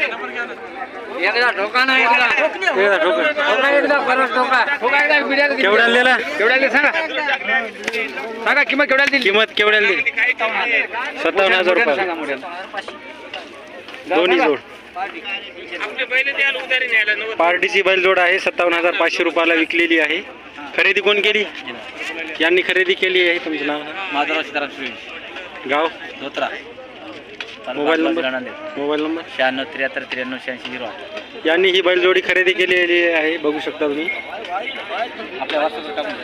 एकदा ठोका ना एकदा केवढ्याला दिला? केवढ्याला सांगा सांगा किंमत केवढ्याला दिली? किंमत केवढ्याला दिली? 57,000 रुपये. दोन्ही जोड पार्टीची बैलजोड आहे. 57,500 रुपयाला विकलेली आहे. खरेदी कोण केली? यांनी खरेदी केली आहे. तुमचं नाव? माधवराव सीताराम सुरे, गाव? धोत्रा. Mobile number? 96 73 93 86 08. यांनी ही बैलजोडी खरेदी केलेली आहे. बघू शकता तुम्ही. आपल्या वास्तवाचं काम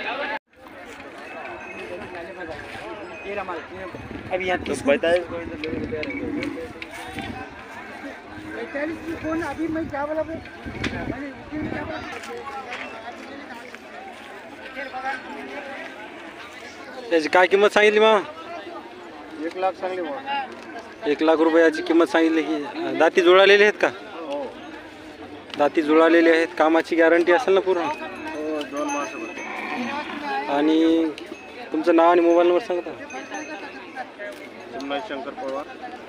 अभी यहाँ किस त्याची काय किंमत सांगितली मग? 1 लाख सांगली मग. 1 लाख रुपयाची किंमत सांगितली. की दाती जुळालेली आहेत का? दाती जुळालेली आहेत. कामाची गॅरंटी असेल ना पूर्ण? हो, 2 मासामध्ये. आणि तुमचं नाव आणि मोबाईल नंबर सांगता? चिमणाजी शंकर पवार.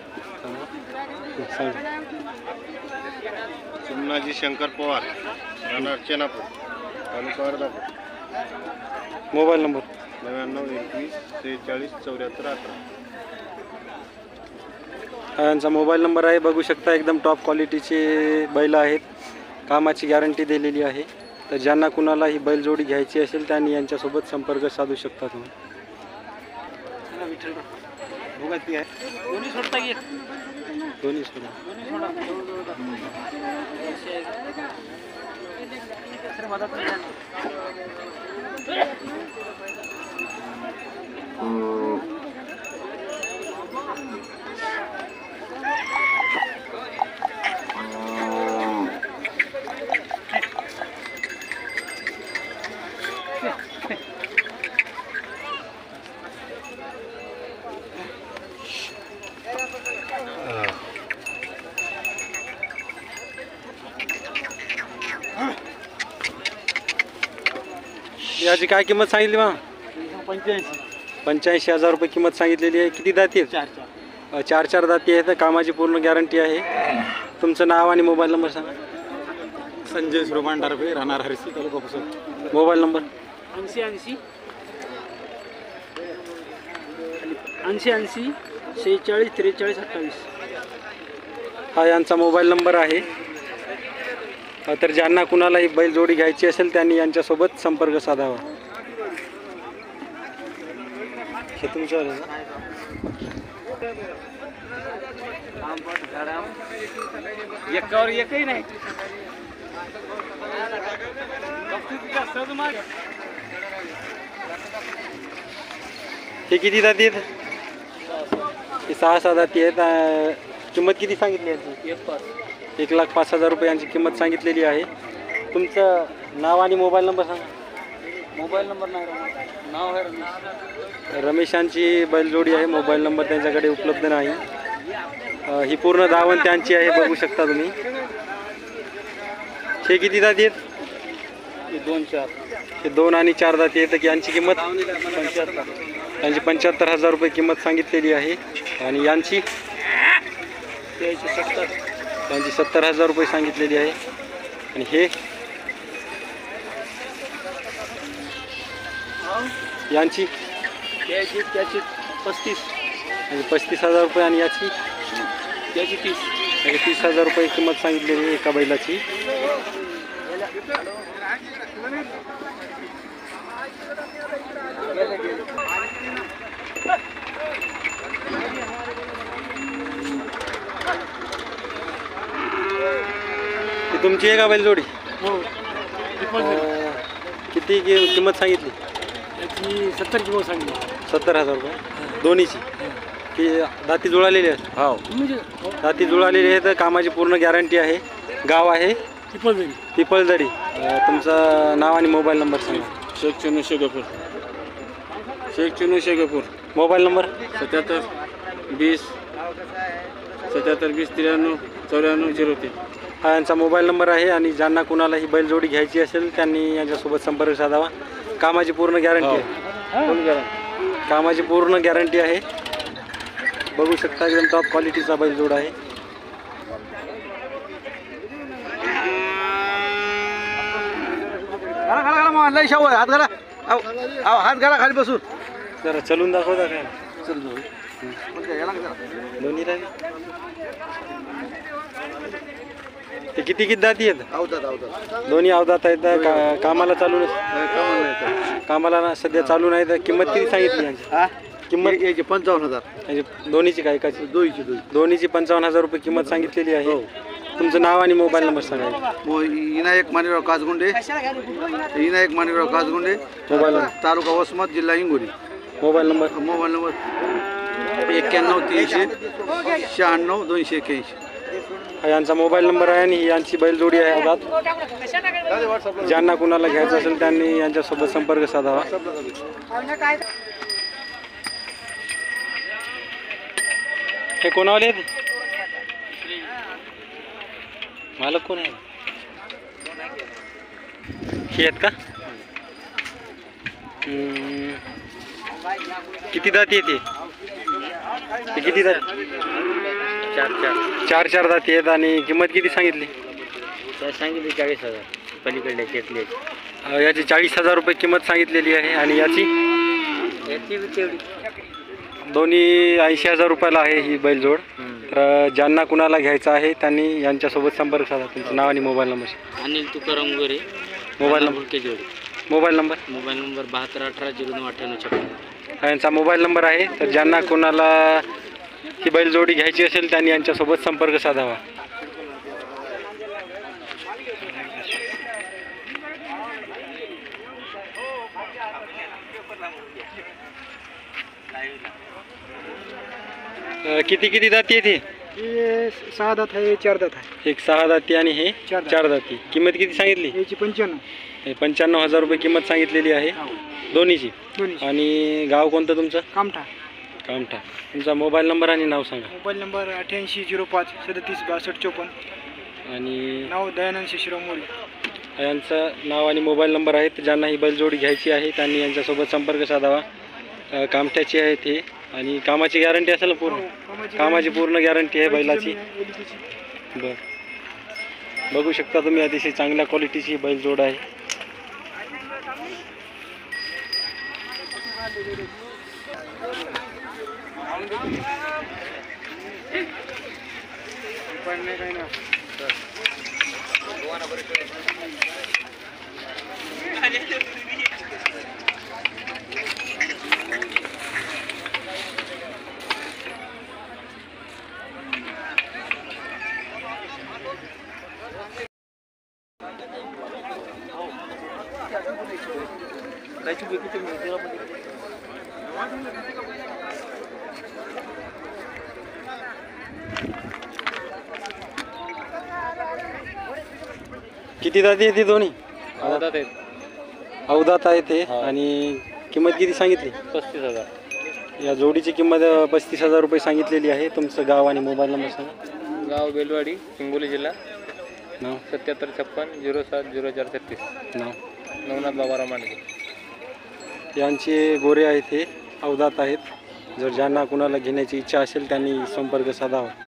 चिमणाजी शंकर पवार, राहणार चेनापूर, तालुका अर्धापूर. Mobile number? 99 21 43 74 18. हा यांचा मोबाईल नंबर आहे. बघू शकता एकदम टॉप क्वालिटीचे बैल आहेत. कामाची गॅरंटी दिलेली आहे. तर ज्यांना कुणाला ही बैलजोडी घ्यायची असेल त्यांनी यांच्यासोबत संपर्क साधू शकता तुम्ही. दोन्ही सोडता येत. दोन्ही सोडा. याची काय किंमत सांगितली मग? 85,000 रुपये किंमत सांगितलेली आहे. किती दाती आहेत? 4 दाती आहेत. कामाची पूर्ण गॅरंटी आहे. तुमचं नाव आणि मोबाईल नंबर सांगा. संजय सुरमान डारबे, राहणार हरसी, तालुका पुसद. Mobile number? 80 46 43 28. हा यांचा मोबाईल नंबर आहे. तर ज्यांना कुणाला ही बैलजोडी घ्यायची असेल त्यांनी यांच्यासोबत संपर्क साधावा. हे तुमच्यावर आहे ना? एकावर एकही नाही. हे किती दाती आहेत? हे 6 दाती आहेत. किंमत किती सांगितली याची? 1,05,000 रुपये यांची किंमत सांगितलेली आहे. तुमचं नाव आणि मोबाईल नंबर सांगा. मोबाईल नंबर नाही, नाव आहे रमेशांची बैलजोडी आहे. मोबाईल नंबर त्यांच्याकडे उपलब्ध नाही. ही पूर्ण दावण त्यांची आहे. बघू शकता तुम्ही. हे किती दाती आहेत? 2-4. हे 2 आणि 4 दाती आहेत. की यांची किंमत? 75,000 रुपये किंमत सांगितलेली आहे. आणि यांची? त्यांची 70,000 रुपये सांगितलेली आहे. आणि हे यांची? त्याची 35. म्हणजे 35,000 रुपये. आणि याची? त्याची 30. म्हणजे 30,000 रुपये किंमत सांगितलेली आहे एका बैलाची. ती तुमची आहे का बैलजोडी? हो. किती किंमत सांगितली? त्याची 70 किंमत सांगितली. 70,000 रुपये दोन्हीची. की दाती जुळालेली आहेत? हो. दाती जुळालेली आहे. तर कामाची पूर्ण गॅरंटी आहे. गाव आहे पिपळदरी. तुमचं नाव आणि मोबाईल नंबर सांगा. शेख चुनू शेखपूर. Mobile number? 77 20 93 94 03. हा यांचा मोबाईल नंबर आहे. आणि ज्यांना कुणाला ही बैलजोडी घ्यायची असेल त्यांनी यांच्यासोबत संपर्क साधावा. कामाची पूर्ण गॅरंटी आहे. कामाची पूर्ण गॅरंटी आहे. बघू शकता एकदम टॉप क्वालिटीचा बैलजोड आहे. आणलाय शाव हात घाला हात घाला खाली बसून जरा चलून दाखवता काय चल दोन्ही राहिले ते किती दाती आहेत अवतात दोन्ही अवधात आहेत कामाला चालू कामाला ना सध्या चालू नाही तर किंमत किती सांगितली यांची किंमत याची 55,000 म्हणजे दोन्हीची काय एकाची दोईची दोन्हीची 55,000 रुपये किंमत सांगितलेली आहे तुमचं नाव आणि मोबाईल नंबर सांगा विनायक माणिकराव कासगुंडे विनायक माणिकराव कासगुंडे मोबाईल तालुका वसमत जिल्हा हिंगोली मोबाईल नंबर 91-93-96-281 हा यांचा मोबाईल नंबर आहे आणि ही यांची बैलजोडी आहे अवधात ज्यांना कुणाला घ्यायचं असेल त्यांनी यांच्यासोबत संपर्क साधावा हे कोणावाले आहेत मालक कोण आहे हे आहेत का किती दाती येते ते किती दाती चार दाती आहेत आणि किंमत किती सांगितली सांगितली 40,000 पलीकडे घेतली याची 40,000 रुपये किंमत सांगितलेली आहे आणि याची दोन्ही 80,000 रुपयाला आहे ही बैलजोड तर ज्यांना कुणाला घ्यायचं आहे त्यांनी यांच्यासोबत संपर्क साधा तुमचं नाव आणि mobile number Anil Tukaram Gore mobile number mobile number 7218099856 हा यांचा मोबाईल नंबर आहे तर ज्यांना कुणाला ही बैलजोडी घ्यायची असेल त्यांनी यांच्यासोबत संपर्क साधावा किती दाती आहेत हे 6 दात आहे 4 दात आहे एक 6 दाती आणि हे 4 दाती किंमत किती सांगितली याची 95 हे 95,000 रुपये किंमत सांगितलेली आहे दोन्हीची आणि गाव कोणतं तुमचं कामठा तुमचा मोबाईल नंबर आणि नाव सांगा मोबाईल नंबर 8805376254 आणि नाव दयानंद शिशिराव मोरे यांचं नाव आणि मोबाईल नंबर आहेत ज्यांना ही बैलजोडी घ्यायची आहे त्यांनी यांच्यासोबत संपर्क साधावा कामठ्याची आहे ते आणि कामाची गॅरंटी असेल ना पूर्ण कामाची पूर्ण गॅरंटी आहे बैलाची बरं बघू शकता तुम्ही अतिशय चांगल्या क्वालिटीची बैलजोड आहे किती दाती आहेत दोन्ही अवधात आहेत ते आणि किंमत किती सांगितली 35,000 या जोडीची किंमत 35,000 रुपये सांगितलेली आहे तुमचं गाव आणि मोबाईल नंबर सांगा गाव बेलवाडी हिंगोली जिल्हा नाव 7756070436 नाव नवनाथ बाबाराव मांडगे यांचे गोरे आहेत हे अवधात आहेत जर ज्यांना कुणाला घेण्याची इच्छा असेल त्यांनी संपर्क साधावा